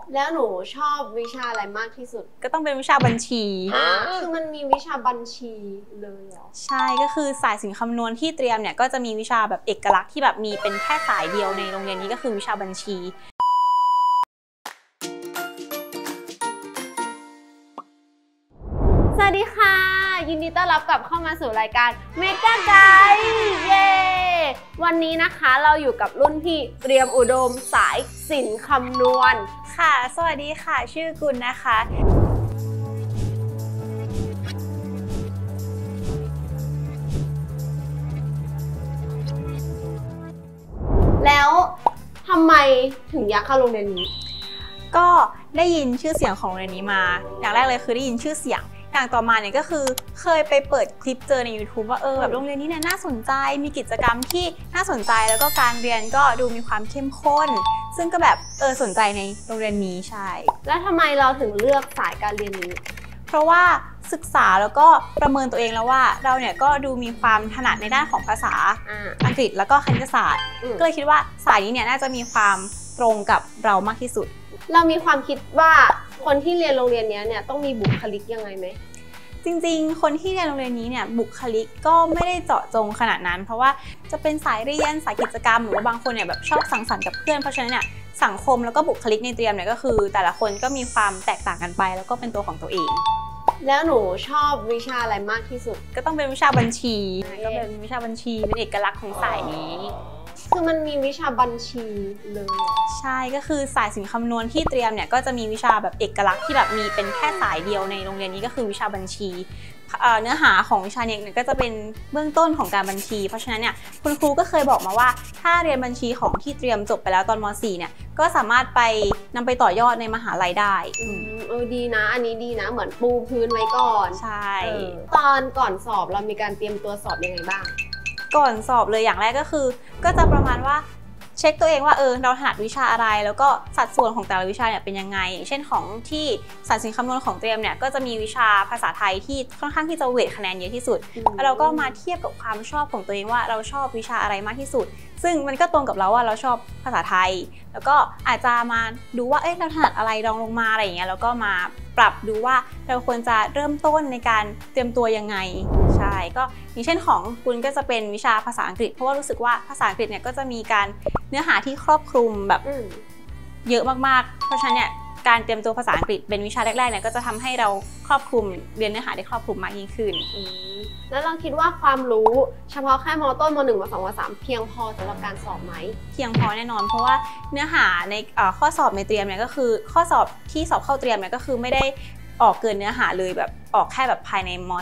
แล้วหนูชอบวิชาอะไรมากที่สุดก็ต้องเป็นวิชาบัญชีคือมันมีวิชาบัญชีเลยเหรอใช่ก็คือสายศิลป์คำนวณที่เตรียมเนี่ยก็จะมีวิชาแบบเอกลักษณ์ที่แบบมีเป็นแค่สายเดียวในโรงเรียนนี้ก็คือวิชาบัญชีสวัสดีค่ะยินดีต้อนรับกลับเข้ามาสู่รายการเมกาไกด์เย้วันนี้นะคะเราอยู่กับรุ่นพี่เตรียมอุดมสายศิลป์คำนวณค่ะสวัสดีค่ะชื่อกุลนะคะแล้วทำไมถึงอยากเข้าโรงเรียนนี้ก็ได้ยินชื่อเสียงของโรงเรียนนี้มาอย่างแรกเลยคือได้ยินชื่อเสียงอย่างต่อมาเนี่ยก็คือเคยไปเปิดคลิปเจอใน YouTube ว่าแบบโรงเรียนนี้เนี่ยน่าสนใจมีกิจกรรมที่น่าสนใจแล้วก็การเรียนก็ดูมีความเข้มข้นซึ่งก็แบบสนใจในโรงเรียนนี้ใช่แล้วทำไมเราถึงเลือกสายการเรียนนี้เพราะว่าศึกษาแล้วก็ประเมินตัวเองแล้วว่าเราเนี่ยก็ดูมีความถนัดในด้านของภาษาอังกฤษแล้วก็คณิตศาสตร์ก็เลยคิดว่าสายนี้เนี่ยน่าจะมีความตรงกับเรามากที่สุดเรามีความคิดว่าคนที่เรียนโรงเรียนนี้เนี่ยต้องมีบุคลิกยังไงไหมจริงๆคนที่เรียนโรงเรียนนี้เนี่ยบุคลิกก็ไม่ได้เจาะจงขนาดนั้นเพราะว่าจะเป็นสายเรียนสายกิจกรรมหรือว่าบางคนเนี่ยแบบชอบสังสรรค์กับเพื่อนเพราะฉะนั้นเนี่ยสังคมแล้วก็บุคลิกในเตรียมเนี่ยก็คือแต่ละคนก็มีความแตกต่างกันไปแล้วก็เป็นตัวของตัวเองแล้วหนูชอบวิชาอะไรมากที่สุดก็ต้องเป็นวิชาบัญชีก็เป็นวิชาบัญชีเป็นเอกลักษณ์ของสายนี้คือมันมีวิชาบัญชีเลยใช่ก็คือสายศิลป์คำนวณที่เตรียมเนี่ยก็จะมีวิชาแบบเอกลักษณ์ที่แบบมีเป็นแค่สายเดียวในโรงเรียนนี้ก็คือวิชาบัญชีเนื้อหาของวิชาเนี่ยก็จะเป็นเบื้องต้นของการบัญชีเพราะฉะนั้นเนี่ยคุณครูก็เคยบอกมาว่าถ้าเรียนบัญชีของที่เตรียมจบไปแล้วตอนม.4 เนี่ยก็สามารถไปนำไปต่อยอดในมหาลัยได้ดีนะอันนี้ดีนะเหมือนปูพื้นไว้ก่อนใช่ตอนก่อนสอบเรามีการเตรียมตัวสอบยังไงบ้างก่อนสอบเลยอย่างแรกก็คือก็จะประมาณว่าเช็คตัวเองว่าเราถนัดวิชาอะไรแล้วก็สัดส่วนของแต่ละวิชาเนี่ยเป็นยังไงเช่นของที่สายศิลป์คำนวณของเตรียมเนี่ยก็จะมีวิชาภาษาไทยที่ค่อนข้างที่จะเวทคะแนนเยอะที่สุดแล้วเราก็มาเทียบกับความชอบของตัวเองว่าเราชอบวิชาอะไรมากที่สุดซึ่งมันก็ตรงกับเราว่าเราชอบภาษาไทยแล้วก็อาจจะมาดูว่าเราถนัดอะไรรองลงมาอะไรอย่างเงี้ยแล้วก็มาปรับดูว่าเราควรจะเริ่มต้นในการเตรียมตัวยังไงใช่ก็อย่างเช่นของคุณก็จะเป็นวิชาภาษาอังกฤษเพราะว่ารู้สึกว่าภาษาอังกฤษเนี่ยก็จะมีการเนื้อหาที่ครอบคลุมแบบเยอะมากๆเพราะฉะนั้นเนี่ยการเตรียมตัวภาษาอังกฤษเป็นวิชาแรกๆเนี่ยก็จะทำให้เราครอบคลุมเรียนเนื้อหาได้ครอบคลุมมากยิ่งขึ้นแล้วเราคิดว่าความรู้เฉพาะแค่ม.ต้นม.1 ม.2 ม.3 เพียงพอสำหรับการสอบไหมเพียงพอแน่นอนเพราะว่าเนื้อหาในข้อสอบในเตรียมเนี่ยก็คือข้อสอบที่สอบเข้าเตรียมเนี่ยก็คือไม่ได้ออกเกินเนื้อหาเลยแบบออกแค่แบบภายในม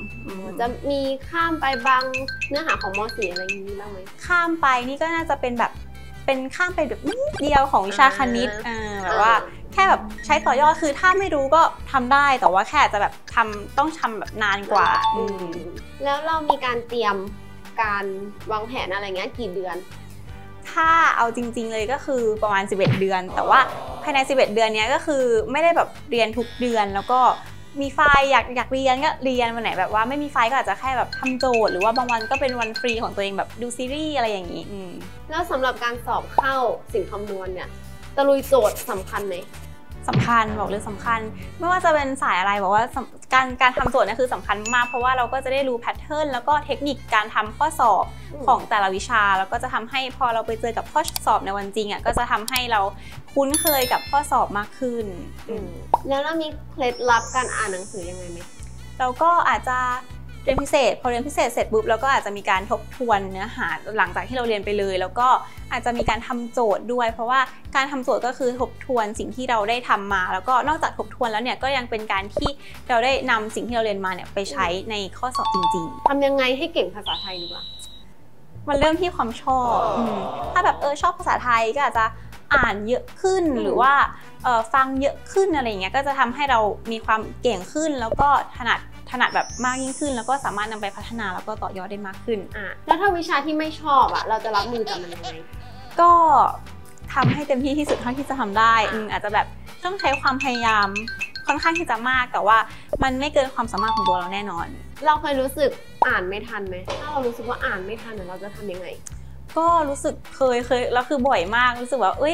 .3 จะมีข้ามไปบางเนื้อหาของม.4 อะไรอย่างนี้บ้างไหมข้ามไปนี่ก็น่าจะเป็นแบบเป็นข้ามไปแบบนิดเดียวของวิชาคณิตแบบว่าแค่แบบใช้ต่อยอดคือถ้าไม่รู้ก็ทำได้แต่ว่าแค่จะแบบต้องทำแบบนานกว่าแล้วเรามีการเตรียมการวางแผนอะไรเงี้ยกี่เดือนถ้าเอาจริงๆเลยก็คือประมาณ11 เดือนแต่ว่าภายใน11 เดือนนี้ก็คือไม่ได้แบบเรียนทุกเดือนแล้วก็มีไฟล์อยากเรียนก็เรียนวันไหนแบบว่าไม่มีไฟล์ก็อาจจะแค่แบบทำโจทย์หรือว่าบางวันก็เป็นวันฟรีของตัวเองแบบดูซีรีส์อะไรอย่างนี้แล้วสำหรับการสอบเข้าศิลป์คำนวณเนี่ยตะลุยโจทย์สำคัญไหมสำคัญบอกเลยสำคัญไม่ว่าจะเป็นสายอะไรบอกว่าการทำโจทย์เนี่ยคือสำคัญมากเพราะว่าเราก็จะได้รู้แพทเทิร์นแล้วก็เทคนิคการทำข้อสอบของแต่ละวิชาแล้วก็จะทำให้พอเราไปเจอกับข้อสอบในวันจริงก็จะทำให้เราคุ้นเคยกับข้อสอบมากขึ้นแล้วเรามีเคล็ดลับการอ่านหนังสือยังไงไหมเราก็อาจจะเรียนพิเศษพอเรียนพิเศษเสร็จปุ๊บเราก็อาจจะมีการทบทวนเนื้อหาหลังจากที่เราเรียนไปเลยแล้วก็อาจจะมีการทำโจทย์ด้วยเพราะว่าการทำโจทย์ก็คือทบทวนสิ่งที่เราได้ทำมาแล้วก็นอกจากทบทวนแล้วเนี่ยก็ยังเป็นการที่เราได้นำสิ่งที่เราเรียนมาเนี่ยไปใช้ในข้อสอบจริงๆทำยังไงให้เก่งภาษาไทยดีกว่ามันเริ่มที่ความชอบถ้าแบบชอบภาษาไทยก็อาจจะอ่านเยอะขึ้นหรือว่าฟังเยอะขึ้นอะไรอย่างเงี้ยก็จะทำให้เรามีความเก่งขึ้นแล้วก็ถนัดแบบมากยิ่งขึ้นแล้วก็สามารถนำไปพัฒนาแล้วก็ต่อยอดได้มากขึ้นแล้วถ้าวิชาที่ไม่ชอบเราจะรับมือกับมันยังไงก็ทำให้เต็มที่ที่สุดเท่าที่จะทำได้อาจจะแบบต้องใช้ความพยายามค่อนข้างที่จะมากแต่ว่ามันไม่เกินความสามารถของตัวเราแน่นอนเราเคยรู้สึกอ่านไม่ทันไหมถ้าเรารู้สึกว่าอ่านไม่ทันเราจะทำยังไงก็รู้สึกเคยแล้วคือบ่อยมากรู้สึกว่า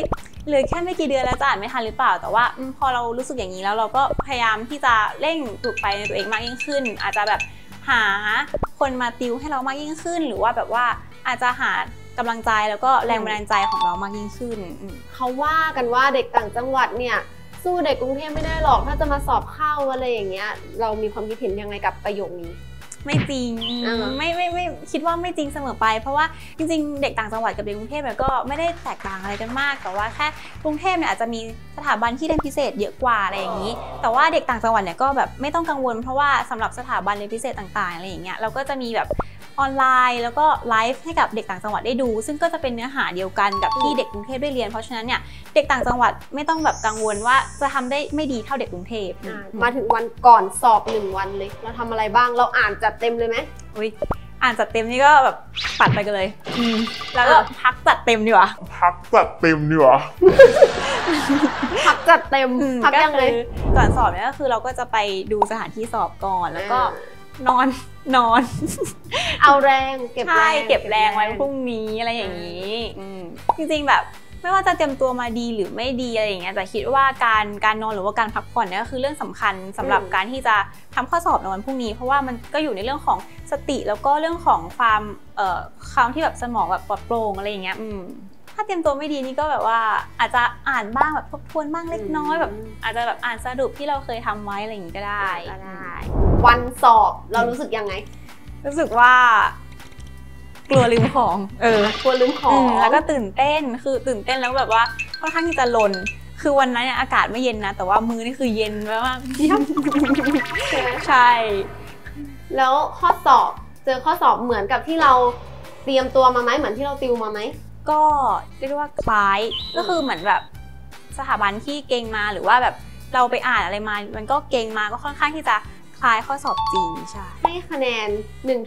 เหลือแค่ไม่กี่เดือนแล้วจะอ่านไม่ทันหรือเปล่าแต่ว่าพอเรารู้สึกอย่างนี้แล้วเราก็พยายามที่จะเร่งปลูกไฟในตัวเองมากยิ่งขึ้นอาจจะแบบหาคนมาติวให้เรามากยิ่งขึ้นหรือว่าแบบว่าอาจจะหากำลังใจแล้วก็แรงบันดาลใจของเรามากยิ่งขึ้นเขาว่ากันว่าเด็กต่างจังหวัดเนี่ยสู้เด็กกรุงเทพไม่ได้หรอกถ้าจะมาสอบเข้าอะไรอย่างเงี้ยเรามีความคิดเห็นยังไงกับประโยคนี้ไม่จริงไม่คิดว่าไม่จริงเสมอไปเพราะว่าจริงๆเด็กต่างจังหวัดกับเด็กกรุงเทพเนี่ยก็ไม่ได้แตกต่างอะไรกันมากแต่ว่าแค่กรุงเทพเนี่ยอาจจะมีสถาบันที่เรียนพิเศษเยอะกว่าอะไรอย่างนี้แต่ว่าเด็กต่างจังหวัดเนี่ยก็แบบไม่ต้องกังวลเพราะว่าสำหรับสถาบันเรียนพิเศษต่างๆอะไรอย่างเงี้ยเราก็จะมีแบบออนไลน์แล้วก็ไลฟ์ให้กับเด็กต่างจังหวัดได้ดูซึ่งก็จะเป็นเนื้อหาเดียวกันกับที่เด็กกรุงเทพได้เรียนเพราะฉะนั้นเนี่ยเด็กต่างจังหวัดไม่ต้องแบบกังวลว่าจะทำได้ไม่ดีเท่าเด็กกรุงเทพมาถึงวันก่อนสอบ1 วันเลยเราทำอะไรบ้างเราอ่านจัดเต็มเลยไหมอ่านจัดเต็มนี่ก็แบบปัดไปกันเลยแล้วก็พักจัดเต็มดีกว่าพักจัดเต็มพักยังไงก่อนสอบเนี่ยก็คือเราก็จะไปดูสถานที่สอบก่อนแล้วก็นอนเอาแรงเก็บแรงไว้พรุ่งนี้อะไรอย่างนี้จริงๆแบบไม่ว่าจะเตรียมตัวมาดีหรือไม่ดีอะไรอย่างเงี้ยแต่คิดว่าการนอนหรือว่าการพักผ่อนเนี่ยก็คือเรื่องสำคัญสำหรับการที่จะทำข้อสอบในวันพรุ่งนี้เพราะว่ามันก็อยู่ในเรื่องของสติแล้วก็เรื่องของความที่แบบสมองแบบปลอดโปร่งอะไรอย่างเงี้ยถ้าเตรียมตัวไม่ดีนี่ก็แบบว่าอาจจะอ่านบ้างแบบทบทวนบ้างเล็กน้อยแบบอาจจะแบบอ่านสรุปที่เราเคยทำไว้อะไรอย่างงี้ก็ได้วันสอบเรารู้สึกยังไงรู้สึกว่ากลัวลืมของกลัวลืมของแล้วก็ตื่นเต้นแล้วแบบว่าค่อนข้างที่จะลนคือวันนั้นอากาศไม่เย็นนะแต่ว่ามือนี่คือเย็นมากใช่แล้วข้อสอบเจอข้อสอบเหมือนกับที่เราเตรียมตัวมาไหมเหมือนที่เราติวมาไหมก็เรียกว่าคล้ายก็คือเหมือนแบบสถาบันที่เก่งมาหรือว่าแบบเราไปอ่านอะไรมามันก็เก่งมาก็ค่อนข้างที่จะคล้ายข้อสอบจริงใช่ให้คะแนน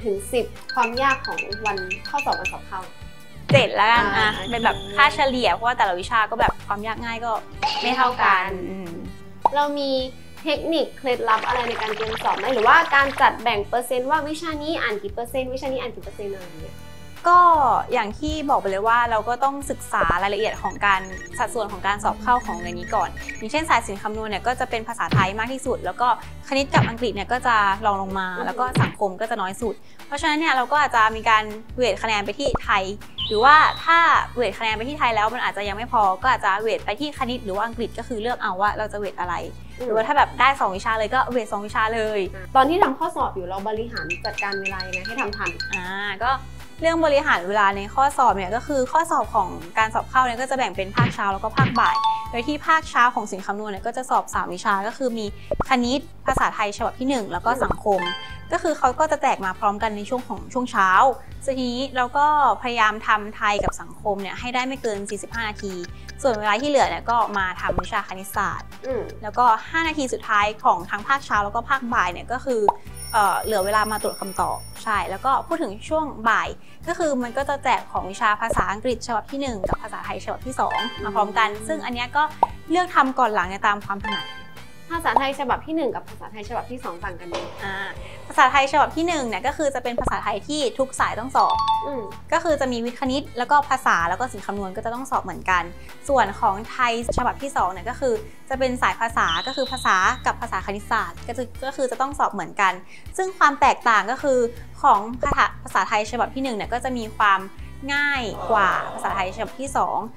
1-10ความยากของวันข้อสอบวันสอบเข้า 7แล้วกันเป็นแบบค่าเฉลี่ยเพราะว่าแต่ละวิชาก็แบบความยากง่ายก็ไม่เท่ากันเรามีเทคนิคเคล็ดลับอะไรในการเตรียมสอบไหมหรือว่าการจัดแบ่งเปอร์เซ็นต์ว่าวิชานี้อ่านกี่เปอร์เซ็นต์วิชานี้อ่านกี่เปอร์เซ็นต์อะไรอย่างเงี้ยก็อย่างที่บอกไปเลยว่าเราก็ต้องศึกษารายละเอียดของการสัดส่วนของการสอบเข้าของในนี้ก่อนอย่างเช่นสายศิลป์คำนวณเนี่ยก็จะเป็นภาษาไทยมากที่สุดแล้วก็คณิตกับอังกฤษเนี่ยก็จะรองลงมาแล้วก็สังคมก็จะน้อยสุดเพราะฉะนั้นเนี่ยเราก็อาจจะมีการเวทคะแนนไปที่ไทยหรือว่าถ้าเวทคะแนนไปที่ไทยแล้วมันอาจจะยังไม่พอก็อาจจะเวทไปที่คณิตหรือว่าอังกฤษก็คือเลือกเอาว่าเราจะเวทอะไรหรือว่าถ้าแบบได้2วิชาเลยก็เวท2วิชาเลยตอนที่ทำข้อสอบอยู่เราบริหารจัดการเวลายังไงให้ทำทันก็เรื่องบริหารเวลาในข้อสอบเนี่ยก็คือข้อสอบของการสอบเข้าเนี่ยก็จะแบ่งเป็นภาคเช้าแล้วก็ภาคบ่ายโดยที่ภาคเช้าของศิลป์คำนวณเนี่ยก็จะสอบ3วิชาก็คือมีคณิตภาษาไทยฉบับที่1แล้วก็สังคมก็คือเขาก็จะแจกมาพร้อมกันในช่วงเช้าทีนี้เราก็พยายามทำไทยกับสังคมเนี่ยให้ได้ไม่เกิน45นาทีส่วนเวลาที่เหลือเนี่ยก็มาทำวิชาคณิตศาสตร์แล้วก็5นาทีสุดท้ายของทั้งภาคเช้าแล้วก็ภาคบ่ายเนี่ยก็คือเหลือเวลามาตรวจคำตอบใช่แล้วก็พูดถึงช่วงบ่ายก็คือมันก็จะแจกของวิชาภาษาอังกฤษฉบับที่1กับภาษาไทยฉบับที่2มาพร้อมกันซึ่งอันนี้ก็เลือกทำก่อนหลังตามความถนัดภาษาไทยฉบับที่1กับภาษาไทยฉบับที่2ต่างกันไหมภาษาไทยฉบับที่1เนี่ยก็คือจะเป็นภาษาไทยที่ทุกสายต้องสอบก็คือจะมีวิทย์คณิตแล้วก็ภาษาแล้วก็ศิลป์คำนวณก็จะต้องสอบเหมือนกันส่วนของไทยฉบับที่2เนี่ยก็คือจะเป็นสายภาษาก็คือภาษากับภาษาคณิตศาสตร์ก็คือจะต้องสอบเหมือนกันซึ่งความแตกต่างก็คือของภาษาไทยฉบับที่1เนี่ยก็จะมีความง่ายกว่าภาษาไทยฉบับที่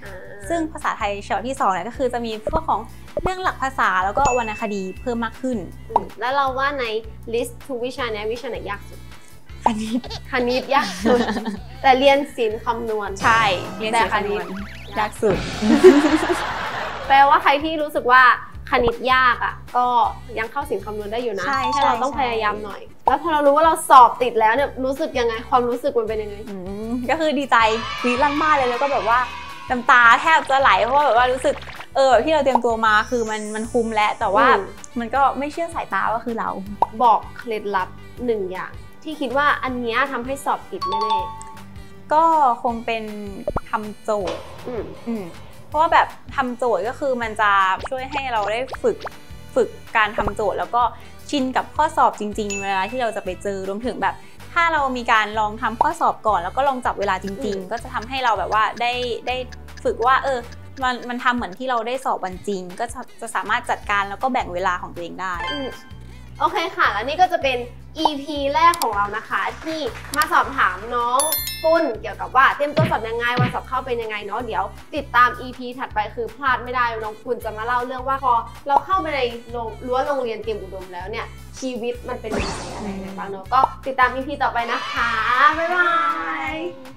2ซึ่งภาษาไทยฉบับที่2เนี่ยก็คือจะมีพวกของเรื่องหลักภาษาแล้วก็วรรณคดีเพิ่มมากขึ้นแล้วเราว่าในลิสต์ทุกวิชานี้วิชาไหนยากสุดคณิตยากสุดแต่เรียนศิลป์คำนวณใช่เรียนศิลป์คำนวณยากสุดแปลว่าใครที่รู้สึกว่าคณิตยากก็ยังเข้าศิลป์คำนวณได้อยู่นะแค่เราต้องพยายามหน่อยแล้วพอเรารู้ว่าเราสอบติดแล้วเนี่ยรู้สึกยังไงความรู้สึกมันเป็นยังไงก็คือดีใจวีลั่นบ้านเลยแล้วก็แบบว่าน้ำตาแทบจะไหลเพราะว่าแบบว่ารู้สึกที่เราเตรียมตัวมาคือมันคุ้มแล้วแต่ว่ามันก็ไม่เชื่อสายตาว่าคือเราบอกเคล็ดลับ1อย่างที่คิดว่าอันนี้ทำให้สอบติดแน่ๆก็คงเป็นทำโจทย์เพราะว่าแบบทำโจทย์ก็คือมันจะช่วยให้เราได้ฝึกการทำโจทย์แล้วก็ชินกับข้อสอบจริงๆเวลาที่เราจะไปเจอรวมถึงแบบถ้าเรามีการลองทำข้อสอบก่อนแล้วก็ลองจับเวลาจริงๆก็จะทำให้เราแบบว่าได้ฝึกว่ามันทำเหมือนที่เราได้สอบวันจริงก็จะสามารถจัดการแล้วก็แบ่งเวลาของตัวเองได้โอเคค่ะแล้วนี่ก็จะเป็น EP แรกของเรานะคะที่มาสอบถามน้องตุลเกี่ยวกับว่าเตรียมตัวสอบยังไงวันสอบเข้าเป็นยังไงเนาะเดี๋ยวติดตาม EP ถัดไปคือพลาดไม่ได้น้องตุลจะมาเล่าเรื่องว่าพอเราเข้าไปในรั้วโรงเรียนเตรียมอุดมแล้วเนี่ยชีวิตมันเป็นยังไงอะไรบ้างเนาะก็ติดตาม EP ต่อไปนะคะบ๊ายบาย